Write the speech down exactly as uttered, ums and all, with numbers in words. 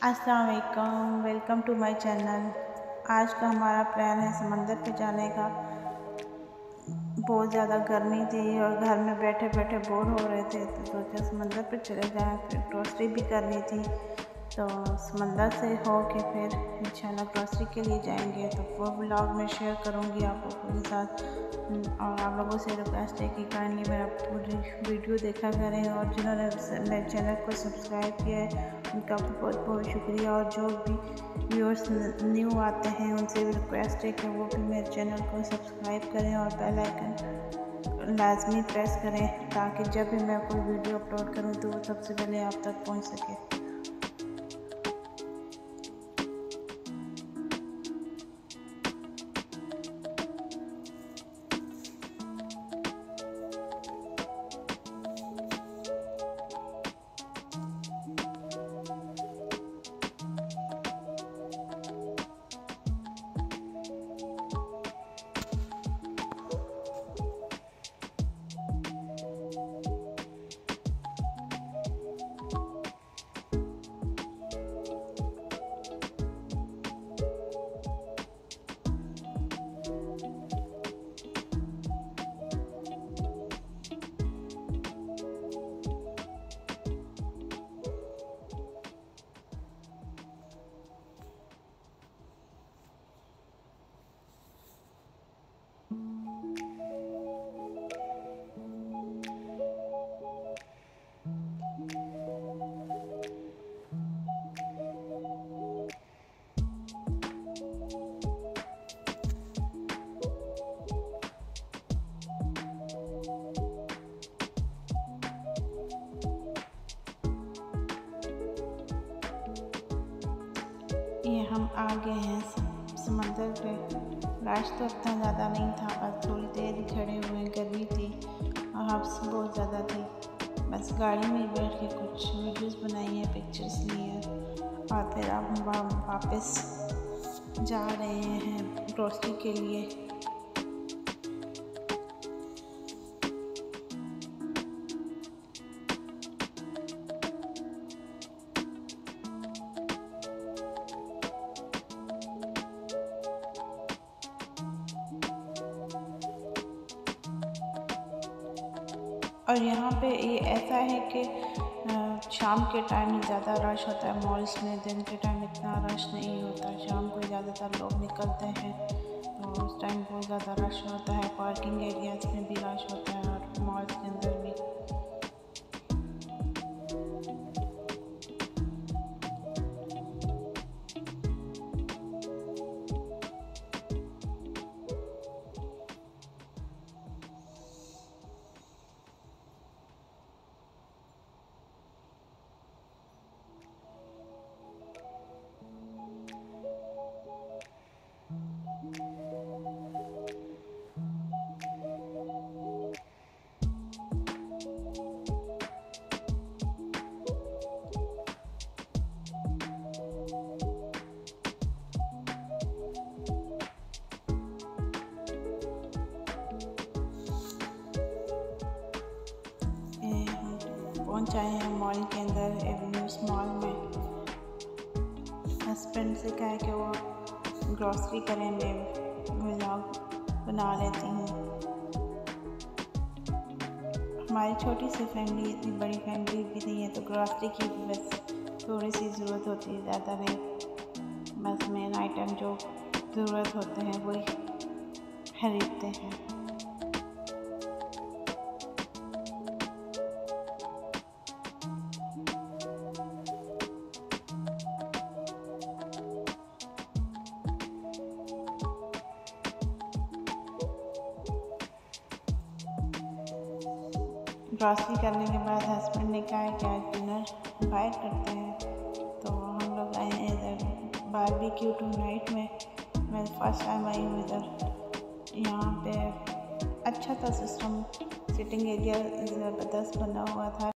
अस्सलाम वालेकुम, welcome to my channel. आज का हमारा प्लान है समंदर पे जाने का। बहुत ज़्यादा गर्मी थी और घर में बैठे बैठे बोर हो रहे थे तो सोचा समंदर पे चले जाएं। फिर ग्रोसरी भी करनी थी तो समंदर से हो के फिर इंशाल्लाह ग्रोसरी के लिए जाएंगे। तो वो व्लॉग में शेयर करूँगी आप लोगों के साथ और आप लोगों से रिक्वेस्ट है कि काइंडली मेरा पूरी वीडियो देखा करें और जिन्होंने मेरे चैनल को सब्सक्राइब किया है उनका बहुत बहुत शुक्रिया। और जो भी व्यूअर्स न्यू आते हैं उनसे भी रिक्वेस्ट है कि वो भी मेरे चैनल को सब्सक्राइब करें और बेल आइकन लाजमी प्रेस करें ताकि जब भी मैं कोई वीडियो अपलोड करूं तो वो सबसे पहले आप तक पहुंच सके। ये हम आ गए हैं समंदर पे। रश तो इतना ज़्यादा नहीं था, बस थोड़ी देर ही खड़े हुए, गर्मी थी और हब्स बहुत ज़्यादा थी। बस गाड़ी में बैठ के कुछ वीडियोस बनाई हैं, पिक्चर्स ली हैं और फिर अब हम वापस जा रहे हैं ग्रोसरी के लिए। और यहाँ पे ये ऐसा है कि शाम के टाइम ज़्यादा रश होता है मॉल्स में, दिन के टाइम इतना रश नहीं होता। शाम को ज़्यादातर लोग निकलते हैं तो उस टाइम बहुत ज़्यादा रश होता है। पार्किंग एरियाज में भी रश होता है और मॉल्स के अंदर भी। पहुँच आए हैं मॉल के अंदर, एवेन्यूज़ मॉल में। हस्बैंड से कहा कि वो ग्रोसरी करें, मैं व्लॉग बना लेती हूँ। हमारी छोटी सी फैमिली, इतनी बड़ी फैमिली भी नहीं है तो ग्रोसरी की बस थोड़ी सी ज़रूरत होती है, ज़्यादा नहीं। बस मेन आइटम जो ज़रूरत होते हैं वही खरीदते हैं। ग्रोसरी करने के बाद हस्बैंड ने कहा कि आज डिनर बाहर करते हैं तो हम लोग आए हैं इधर बारबेक्यू टू नाइट में। मैं फर्स्ट टाइम आई हूँ इधर। यहाँ पे अच्छा था सिस्टम, सिटिंग एरिया ज़बरदस्त बना हुआ था।